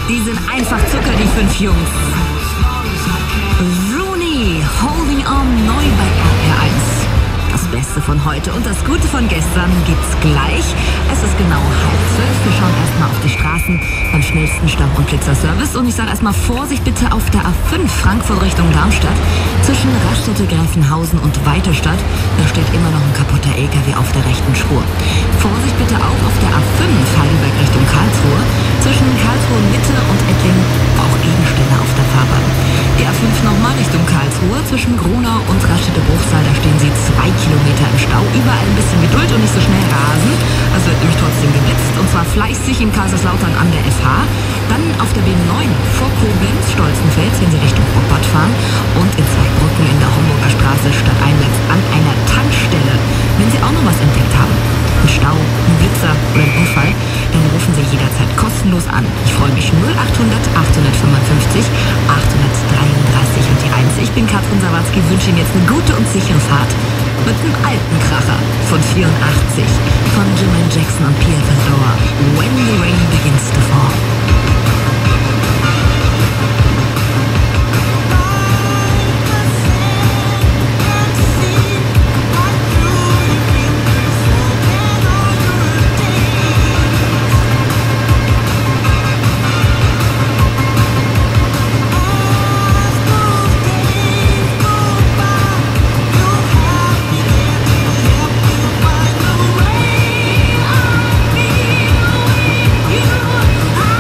Die sind einfach Zucker, die 5 Jungs. Rooney, Holding On, neu bei RPR1. Das Beste von heute und das Gute von gestern gibt's gleich. Es ist genau 11:30. Wir schauen erstmal auf die Straßen beim schnellsten Stau- und Blitzerservice. Und ich sage erstmal Vorsicht bitte auf der A5 Frankfurt Richtung Darmstadt. Zwischen Raststätte, Gräfenhausen und Weiterstadt. Da steht immer noch ein kaputter LKW auf der rechten Spur. Vorsicht bitte auch auf der A5 Heidelberg Richtung Karlsruhe. Zwischen Karlsruhe Mitte und Ettlingen auch Gegenstände auf der Fahrbahn. Die A5 nochmal Richtung Karlsruhe. Zwischen Gronau und Raststätte Bruchsal, da stehen Sie 2 Kilometer im Stau. Überall ein bisschen Geduld und nicht so schnell rasen. Es wird nämlich trotzdem geblitzt. Und zwar fleißig in Kaiserslautern an der FH. Dann auf der B9 vor Koblenz, Stolzenfels, wenn Sie Richtung Boppard fahren. Und in Zweibrücken in der Homburger Straße statt Einwärts an einer Tankstelle. Wenn Sie auch noch was entdeckt haben, ein Stau, ein Blitzer oder ein Unfall, dann rufen Sie jederzeit kostenlos an. Ich freue mich 0800 855 833 und die 1. Ich bin Katrin Sawatzki, wünsche Ihnen jetzt eine gute und sichere Fahrt mit einem alten Kracher von 84 von Jermaine Jackson und Pierre Fedora. When the Rain Begins to Fall. I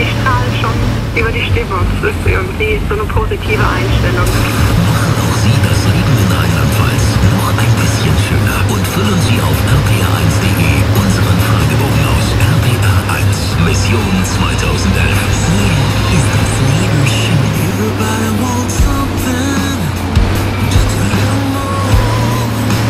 die strahlen schon über die Stimmung. Es ist irgendwie so eine positive Einstellung. Machen auch Sie das Leben in Rheinland-Pfalz noch ein bisschen schöner und füllen Sie auf rpa1.de unseren Fragebogen aus. RPA1 Mission 2011. Hier ist das Leben schön. Everybody wants something, just a little more.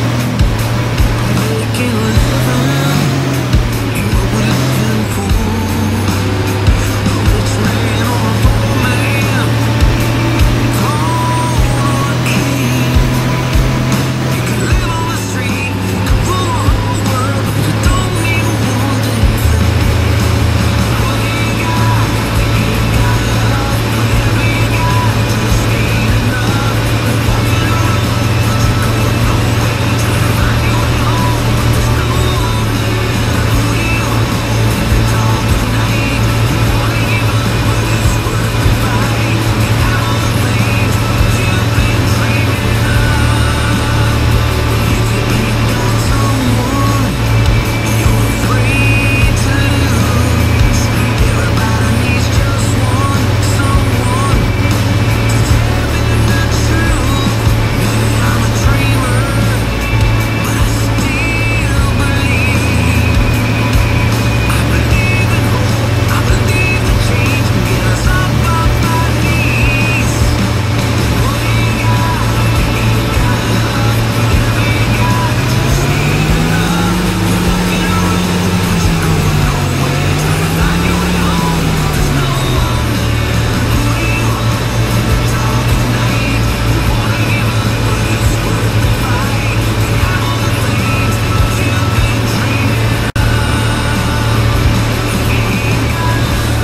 Making a living, ain't what we're living for. A rich man or a poor man, throne or a king. You can live on the street, you can rule the whole world, but you don't need one damn thing. What do you got? You ain't got love. Whatever you got, just ain't enough. Walking around, but you're going nowhere. Trying to find your way home, but there's no one there. Who do you hold in the dark of night? You wanna give up, but it's worth the fight. You have all the things you've been dreaming of. Maybe you got someone you're afraid to lose. Everybody needs just one, someone to tell them the truth. Maybe I'm a dreamer, but I still believe. I believe in hope, I believe that change can get us up off our knees. What do you got? You ain't got love. Whatever you got, just ain't enough. You're walking a road, but you're going nowhere. Trying to find your way home, there's no one there. Who do you hold in the dark of night? You wanna give up, but it's worth the fight. You have all the things you've been dreaming of. If you ain't got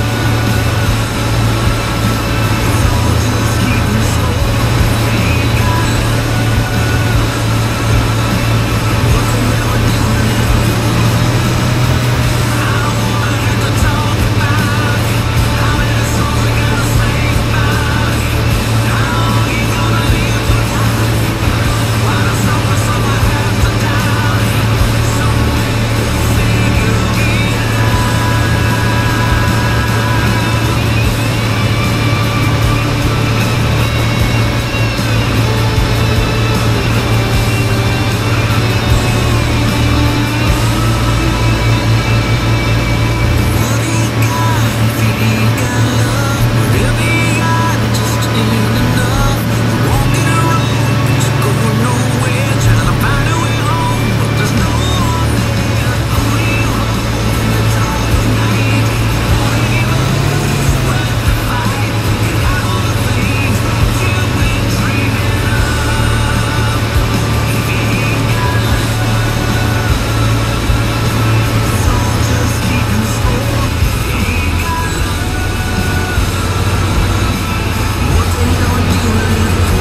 love, just keeping score. If you ain't got what's the never doing it for? I don't wanna have to talk about it. How many songs I gotta sing about it? How long you gonna live without it? Why does someone have to doubt it? Someday you think you'll get what do you got? If you ain't got love, whatever you got, it just ain't enough. You're walking a road, but you're going nowhere. Trying to find a way home, but there's no one there. Who do you hold in the dark of night? You wanna give up, but it's worth the fight. You got all the things you've been dreaming of. If you ain't got love, it's all just keeping score. If you ain't got love, what the hell are you doing it for?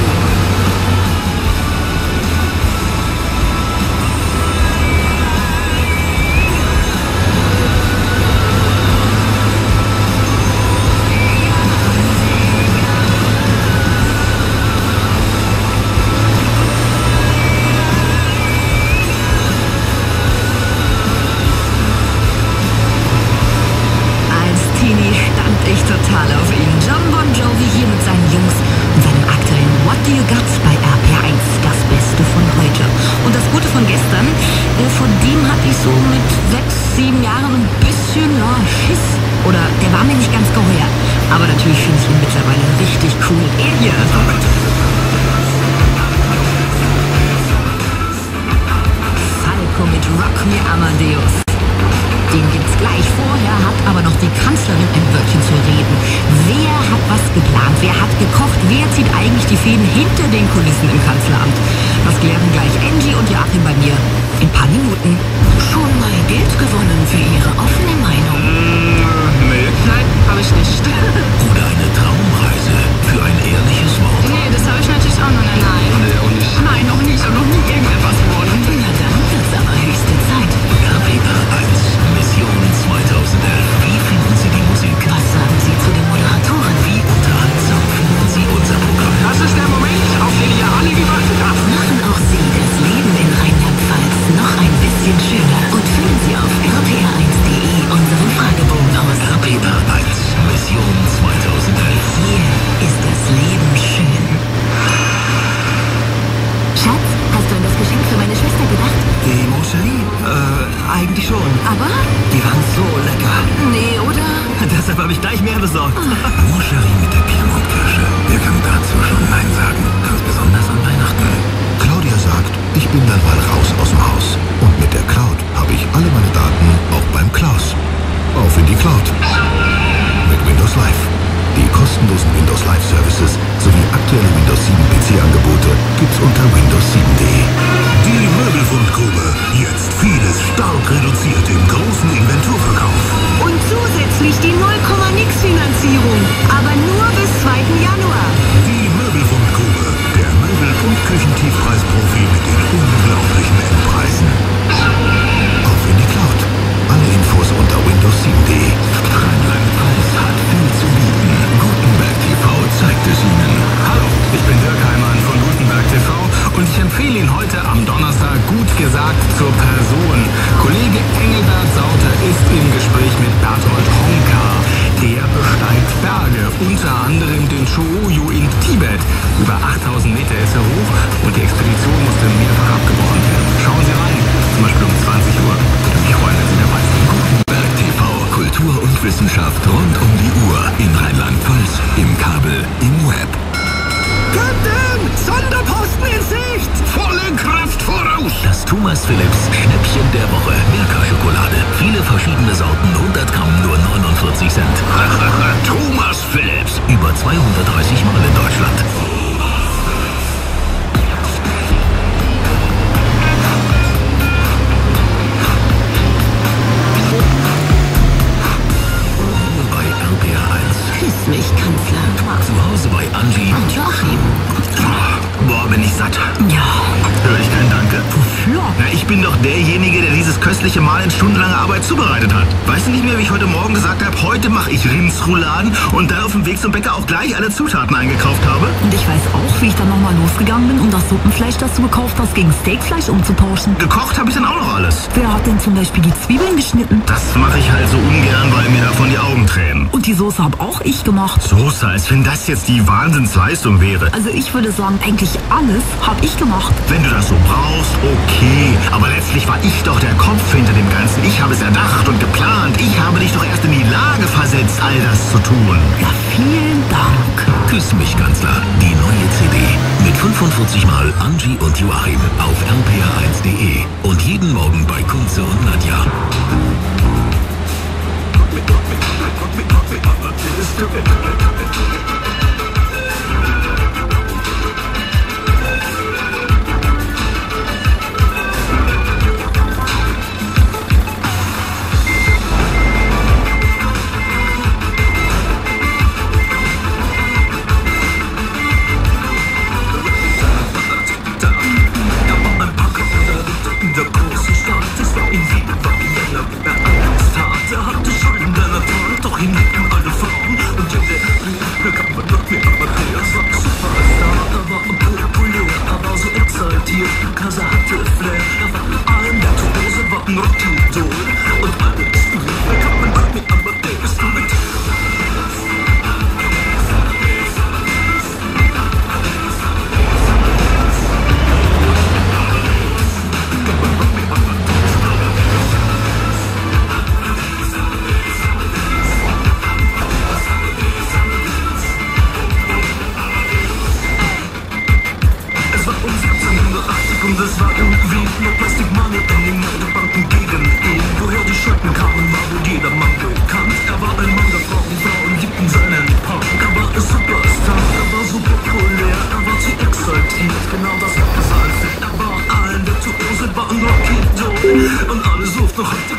Als Teenie stand ich total auf ihn. John Bon Jovi hier mit seinen Jungs und seinem aktuellen What Do You Got bei RPA1, das Beste von heute. Und das Gute von gestern, von dem hatte ich so mit 6, 7 Jahren ein bisschen, Schiss. Oder der war mir nicht ganz geheuer. Aber natürlich finde ich ihn mittlerweile richtig cool. Er hier. Falco mit Rock Me Amadeus. Den gibt's gleich. Vorher hat aber noch die Kanzlerin ein Wörtchen zu reden. Wer hat was geplant? Wer hat gekocht? Wer zieht eigentlich die Fäden hinter den Kulissen im Kanzleramt? Das klären gleich Angie und Joachim bei mir in ein paar Minuten. Schon mal Geld gewonnen für Ihre offene Meinung? Nee. Nein, habe ich nicht. Oder eine Traumreise für ein ehrliches Wort. Nee, das habe ich natürlich auch noch nicht. Nein. Nee, auch nicht. Nein, noch nicht. Und noch nie irgendetwas gewonnen. Na dann wird's aber höchste Zeit. RPA1 Mission 2011. Wie finden Sie die Musik? Was sagen Sie zu den Moderatoren? Wie unterhaltsam finden Sie unser Programm? Das ist der Moment, auf den ihr alle gewartet habt. Machen auch Sie das Leben in Rheinland-Pfalz noch ein bisschen schöner und füllen Sie auf rpa1.de unser Deshalb habe ich gleich mehr besorgt. Nur Sherry mit der Piemont-Kirsche. Wer kann dazu schon Nein sagen? Ganz besonders an Weihnachten. Claudia sagt, ich bin dann mal raus aus dem Haus. Und mit der Cloud habe ich alle meine Daten auch beim Klaus. Auf in die Cloud. Mit Windows Live. Die kostenlosen Windows Live Services sowie aktuelle Windows 7 PC-Angebote gibt's unter windows7.de. Die Möbelfundgrube. Jetzt vieles stark reduziert im großen Inventurverkauf. Und zusätzlich die 0,nix Finanzierung. Aber nur bis 2. Januar. Die Möbelfundgrube. Der Möbel- und Küchentiefpreisprofi mit den unglaublichen Endpreisen. Auf in die Cloud. Alle Infos unter windows7.de. Rheinland-Pfalz hat viel zu bieten. Gutenberg TV zeigt es Ihnen. Hallo, ich bin Dirk Heimann von Gutenberg TV und ich empfehle Ihnen heute am Donnerstag gut gesagt zur Person. Kollege Engelbert Sauter ist im Gespräch mit Berthold Honka. Der besteigt Berge, unter anderem den Shōryū in Tibet. Über 8000 Meter ist er hoch und die Expedition musste mehrfach abgebrochen werden. Schauen Sie rein, zum Beispiel um 20 Uhr. Würde mich freuen, wenn Sie dabei sind. Gutenberg TV, Kultur und Wissenschaft rund um die Uhr. In Rheinland-Pfalz, im Kabel, im Web. Captain! Sonderposten in Sicht! Volle Kraft voraus! Das Thomas Philips Schnäppchen der Woche. Milka-Schokolade. Viele verschiedene Sorten, 100 Gramm, nur 49 Cent. Thomas Philips. Über 230 Mal in Deutschland. Bei RPA 1. Küss mich, Kanzler. Zu Hause bei Angie. Und Joachim. Boah, bin ich satt. Ja. Höre ich kein Danke. Wofür? Na, ich bin doch derjenige, der dieses köstliche Mahl in stundenlanger Arbeit zubereitet hat. Weißt du nicht mehr, wie ich heute Morgen gesagt habe, heute mache ich Rindsrouladen und dann auf dem Weg zum Bäcker auch gleich alle Zutaten eingekauft habe? Und ich weiß auch, wie ich dann nochmal losgegangen bin, um das Suppenfleisch, das du gekauft hast, gegen Steakfleisch umzutauschen. Gekocht habe ich dann auch noch alles. Wer hat denn zum Beispiel die Zwiebeln geschnitten? Das mache ich halt so ungern, weil mir davon die Augen tränen. Und die Soße habe auch ich gemacht. Soße, als wenn das jetzt die Wahnsinnsleistung wäre. Also ich würde sagen, eigentlich alles habe ich gemacht. Wenn du das so brauchst, okay. Aber letztlich war ich doch der Kopf hinter dem Ganzen. Ich habe es erdacht und geplant. Ich habe dich doch erst in die Lage versetzt, all das zu tun. Ja, vielen Dank. Küss mich, Kanzler. Die neue CD. Mit 45 Mal Angie und Joachim auf rpa1.de. Und jeden Morgen bei Kunze und Nadja. Und es war irgendwie nur Plastikmangel in den Banken gegen ihn. Woher die Schrecken kamen, war wohl jedermann bekannt. Er war ein Mann der Frauen liebten seinen Punk. Er war ein Superstar, er war so populär, er war zu exaltiert, genau das war sein Fit. Er war ein Virtuose, war ein Rocky Doll und alle suchten heute